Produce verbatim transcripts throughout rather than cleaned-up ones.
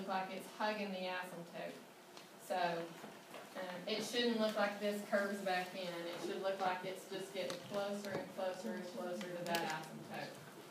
look like it's hugging the asymptote. So um, it shouldn't look like this curves back in. It should look like it's just getting closer and closer and closer to that asymptote.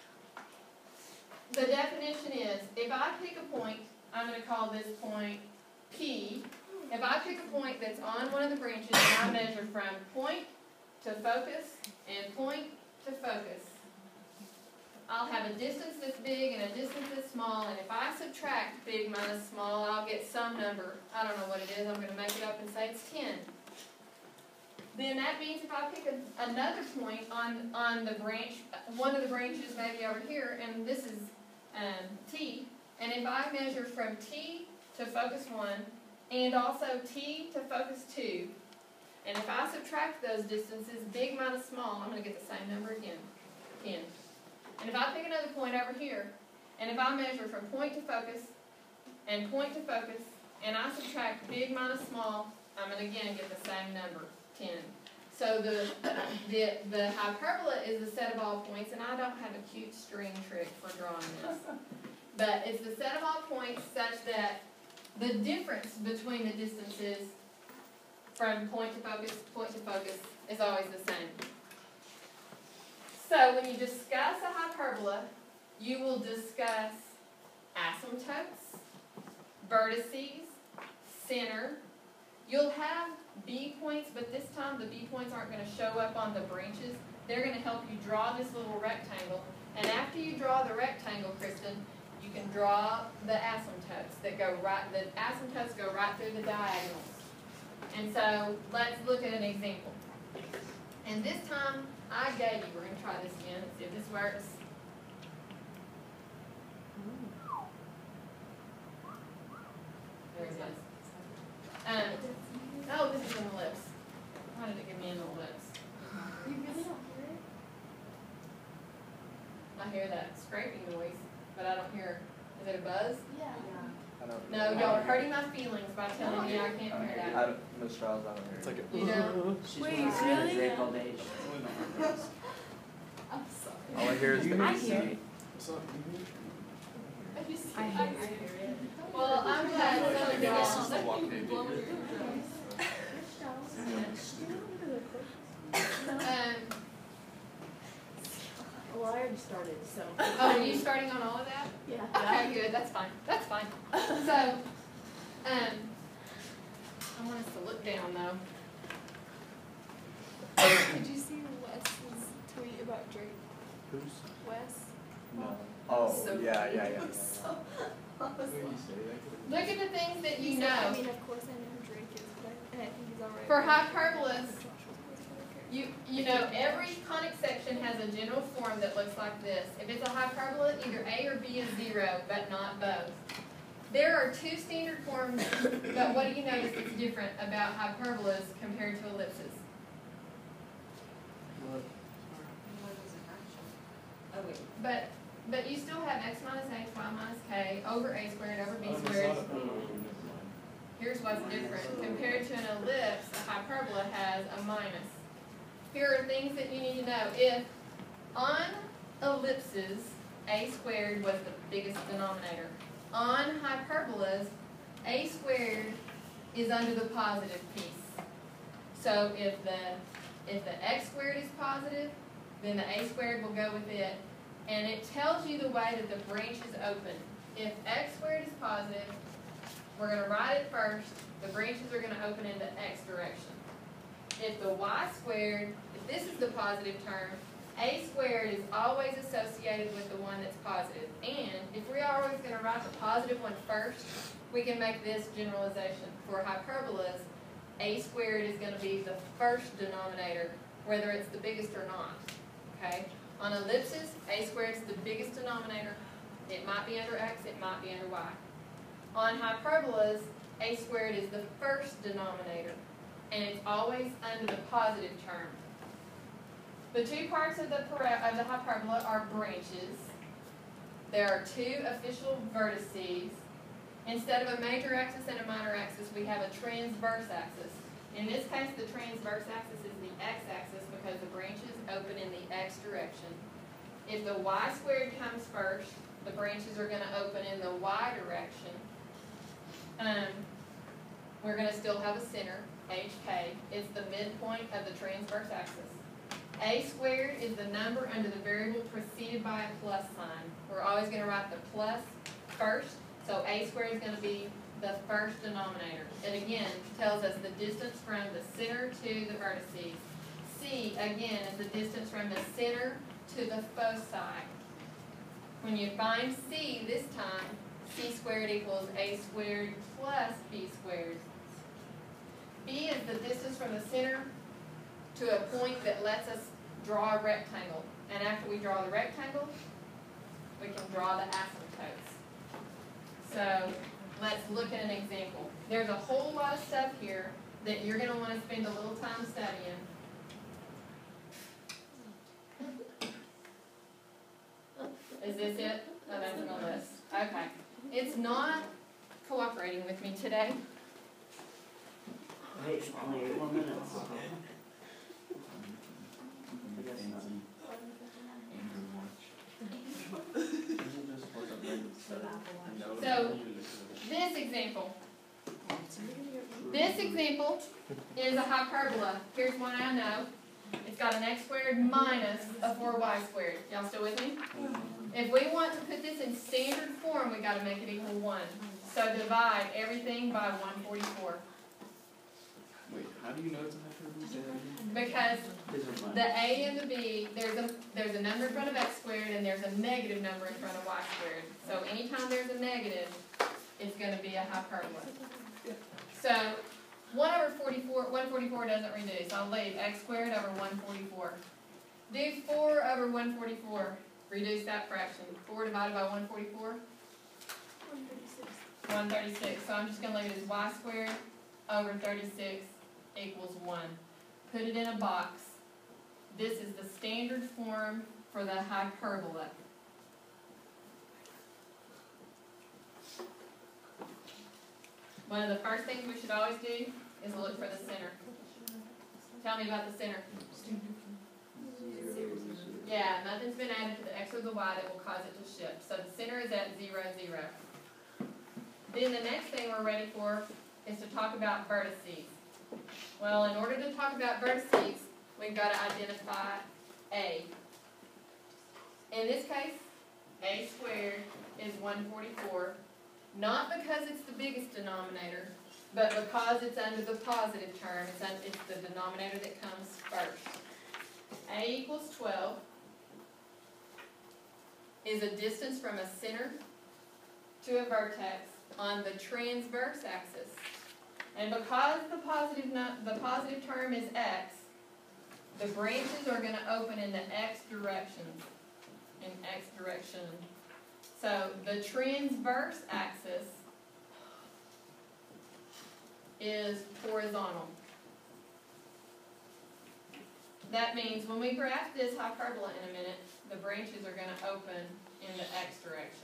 The definition is, if I pick a point, I'm going to call this point P. If I pick a point that's on one of the branches and I measure from point to focus and point to focus, I'll have a distance that's big and a distance that's small, and if I subtract big minus small, I'll get some number. I don't know what it is. I'm going to make it up and say it's ten. Then that means if I pick a, another point on, on the branch, one of the branches maybe over here, and this is um, T, and if I measure from T to focus one, and also T to focus two, and if I subtract those distances, big minus small, I'm going to get the same number again, ten. And if I pick another point over here, and if I measure from point to focus, and point to focus, and I subtract big minus small, I'm going to again get the same number, ten. So the, the, the hyperbola is the set of all points, and I don't have a cute string trick for drawing this. But it's the set of all points such that the difference between the distances from point to focus, point to focus is always the same. So when you discuss a hyperbola, you will discuss asymptotes, vertices, center. You'll have B points, but this time the B points aren't going to show up on the branches. They're going to help you draw this little rectangle. And after you draw the rectangle, Kristen, you can draw the asymptotes that go right, the asymptotes go right through the diagonals. And so let's look at an example. And this time I gave you, we're going to try this again and see if this works. There it is. Um, oh, this is an ellipse. Why did it give me an ellipse? You really don't hear it? I hear that scraping noise, but I don't hear, is it a buzz? Yeah. I don't No, y'all are hurting my feelings by telling me I can't hear I that. don't, Miss Charles, I don't hear It's like it. a, You don't? She's Wait, been really? really? Drake all day. I'm sorry. All I hear is the I hear it. I I hear it. Well, I'm glad some of y'all. Um, Well, I already started, so. oh, are you starting on all of that? Yeah. Okay, good, that's fine, that's fine. So, um, I want us to look down though. Did you see Wes's tweet about Drake? Who's? Wes? No. Oh, So yeah, funny. yeah, yeah. It was so- I was like- Look at the things that He you said, I know. mean, of course I know who Drake is, but I, I think he's alright. For hyperbolas, Josh was always okay. You, you know, every conic section has a general form that looks like this. If it's a hyperbola, either A or B is zero, but not both. There are two standard forms, but what do you notice that's different about hyperbolas compared to ellipses? Oh, wait. But, but you still have x minus h, y minus k, over a squared, over b squared. Here's what's different. Compared to an ellipse, a hyperbola has a minus. Here are things that you need to know. If on ellipses, a squared was the biggest denominator. On hyperbolas, a squared is under the positive piece. So if the, if the x squared is positive, then the a squared will go with it. And it tells you the way that the branch is open. If x squared is positive, we're going to write it first. The branches are going to open into x direction. If the y squared, if this is the positive term, a squared is always associated with the one that's positive. And if we're always going to write the positive one first, we can make this generalization. For hyperbolas, a squared is going to be the first denominator, whether it's the biggest or not. Okay? On ellipses, a squared is the biggest denominator. It might be under x, it might be under y. On hyperbolas, a squared is the first denominator, and it's always under the positive term. The two parts of the, of the hyperbola are branches. There are two official vertices. Instead of a major axis and a minor axis, we have a transverse axis. In this case, the transverse axis is the x-axis because the branches open in the x direction. If the y squared comes first, the branches are going to open in the y direction. Um, we're gonna still have a center, H K. It's the midpoint of the transverse axis. A squared is the number under the variable preceded by a plus sign. We're always gonna write the plus first, so A squared is gonna be the first denominator. It again tells us the distance from the center to the vertices. C, again, is the distance from the center to the foci. When you find C this time, C squared equals A squared plus B squared. B is the distance from the center to a point that lets us draw a rectangle. And after we draw the rectangle, we can draw the asymptotes. So let's look at an example. There's a whole lot of stuff here that you're going to want to spend a little time studying. Is this it? Oh, that's on the list. Okay. It's not cooperating with me today. Wait, only eight more minutes. So, this example. This example is a hyperbola. Here's one I know. It's got an x squared minus a four y squared. Y'all still with me? If we want to put this in standard form, we got to make it equal one. So divide everything by one forty-four. Wait, how do you know it's a hyperbola? Say that again. Because the a and the b, there's a there's a number in front of x squared and there's a negative number in front of y squared. So anytime there's a negative, it's going to be a hyperbola. So one over forty-four, one forty-four doesn't reduce. I'll leave x squared over one forty-four. Do four over one forty-four. Reduce that fraction. four divided by one forty-four? one thirty-six. one thirty-six. So I'm just going to leave it as y squared over thirty-six equals one. Put it in a box. This is the standard form for the hyperbola. One of the first things we should always do is look for the center. Tell me about the center. Yeah, nothing's been added to the x or the y that will cause it to shift. So the center is at zero, zero. Then the next thing we're ready for is to talk about vertices. Well, in order to talk about vertices, we've got to identify A. In this case, A squared is one forty-four, not because it's the biggest denominator, but because it's under the positive term. It's, un it's the denominator that comes first. A equals twelve is a distance from a center to a vertex on the transverse axis. And because the positive, not, the positive term is x, the branches are going to open in the x direction. In x direction. So the transverse axis is horizontal. That means when we graph this hyperbola in a minute, the branches are going to open in the x direction.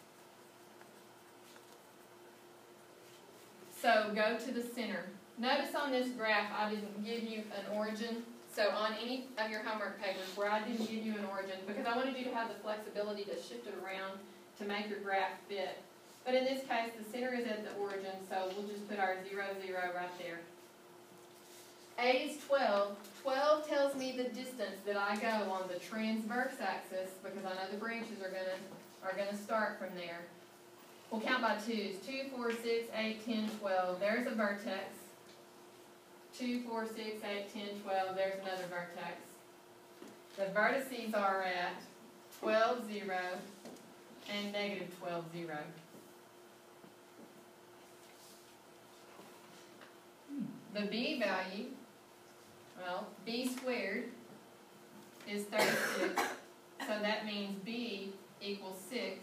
So go to the center. Notice on this graph I didn't give you an origin. So on any of your homework papers where I didn't give you an origin, because I wanted you to have the flexibility to shift it around to make your graph fit. But in this case, the center is at the origin, so we'll just put our zero, zero right there. A is twelve. twelve tells me the distance that I go on the transverse axis, because I know the branches are gonna are gonna start from there. We'll count by twos. two, four, six, eight, ten, twelve. There's a vertex. two, four, six, eight, ten, twelve. There's another vertex. The vertices are at twelve, zero, and negative twelve, zero. The B value, well, B squared is thirty-six, so that means B equals six.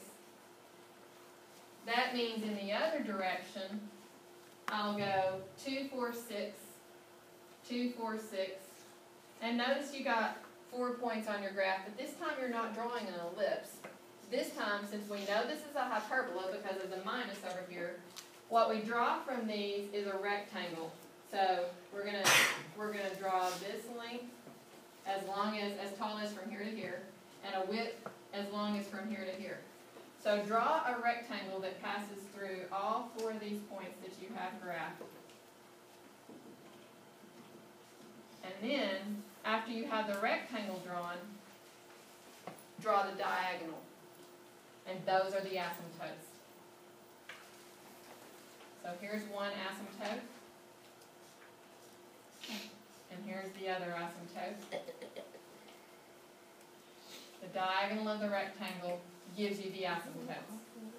That means in the other direction, I'll go two, four, six, two, four, six, and notice you got four points on your graph, but this time you're not drawing an ellipse. This time, since we know this is a hyperbola because of the minus over here, what we draw from these is a rectangle. So we're gonna we're gonna draw this length as long as as tall as from here to here, and a width as long as from here to here. So draw a rectangle that passes through all four of these points that you have graphed. And then, after you have the rectangle drawn, draw the diagonal. And those are the asymptotes. So here's one asymptote. And here's the other asymptote. The diagonal of the rectangle gives you the asymptotes.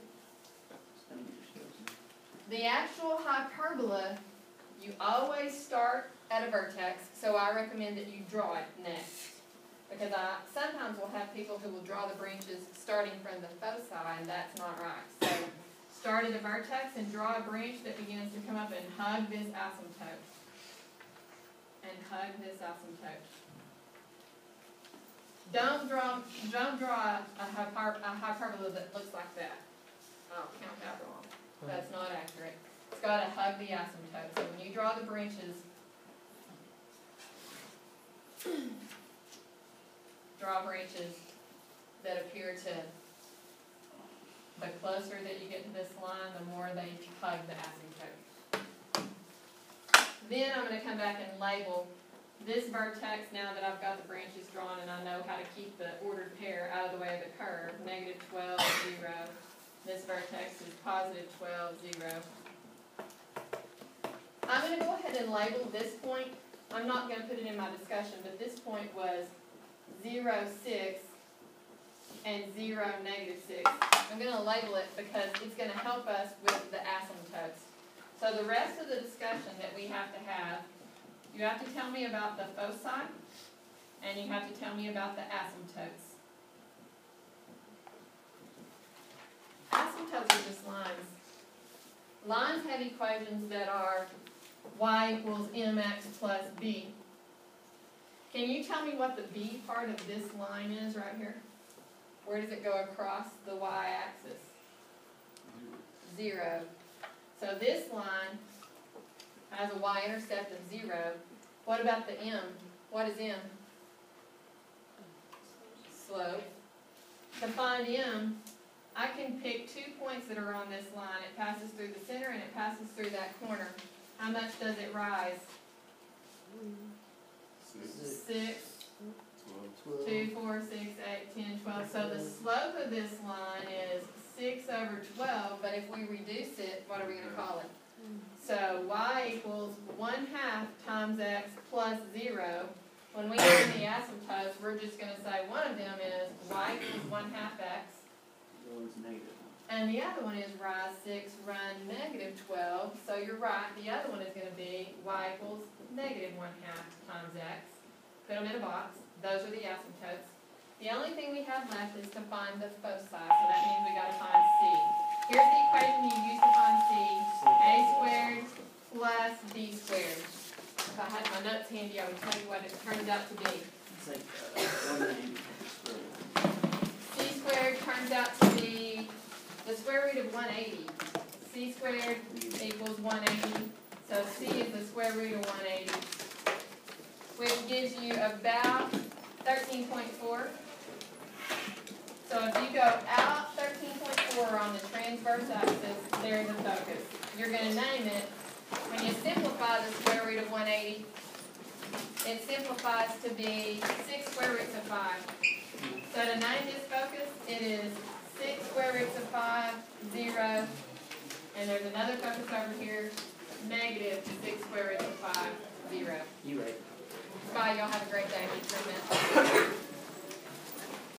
The actual hyperbola, you always start at a vertex, so I recommend that you draw it next. Because I sometimes will have people who will draw the branches starting from the foci, and that's not right. So start at a vertex and draw a branch that begins to come up and hug this asymptote. And hug this asymptote. Don't draw, don't draw a, hyper, a hyperbola that looks like that. I'll count that wrong. That's not accurate. It's got to hug the asymptote. So when you draw the branches, draw branches that appear to, the closer that you get to this line, the more they hug the asymptote. Then I'm going to come back and label this vertex now that I've got the branches drawn and I know how to keep the ordered pair out of the way of the curve. Negative twelve, zero. This vertex is positive twelve, zero. I'm going to go ahead and label this point. I'm not going to put it in my discussion, but this point was zero, six, and zero, negative six. I'm going to label it because it's going to help us with the asymptotes. So the rest of the discussion that we have to have, you have to tell me about the foci, and you have to tell me about the asymptotes. Asymptotes are just lines. Lines have equations that are y equals mx plus b. Can you tell me what the b part of this line is right here? Where does it go across the y-axis? Zero. So this line has a y-intercept of zero. What about the m? What is m? Slope. To find m, I can pick two points that are on this line. It passes through the center and it passes through that corner. How much does it rise? Six. Six. Twelve. Two, four, six, eight, ten, twelve. So the slope of this line is six over twelve, but if we reduce it, what are we going to call it? So y equals one half times x plus zero. When we have the asymptotes, we're just going to say one of them is y equals one half x. The one's negative. And the other one is rise six, run negative twelve. So you're right, the other one is going to be y equals negative one half times x. Put them in a box. Those are the asymptotes. The only thing we have left is to find the foci, so that means we got to find c. Here's the equation you use to find c. A squared plus b squared. If I had my notes handy, I would tell you what it turns out to be. It's like uh, one ninety squared. C squared turns out to be the square root of one eighty. C squared equals one eighty. So c is the square root of one eighty, which gives you about thirteen point four. So if you go out thirteen point four on the transverse axis, there's a focus. You're going to name it. When you simplify the square root of one eighty, it simplifies to be six square roots of five. So to name this focus, it is six square roots of five, zero, and there's another focus over here, negative six square roots of five, zero. You right. Bye, y'all have a great day. Thanks for a minute.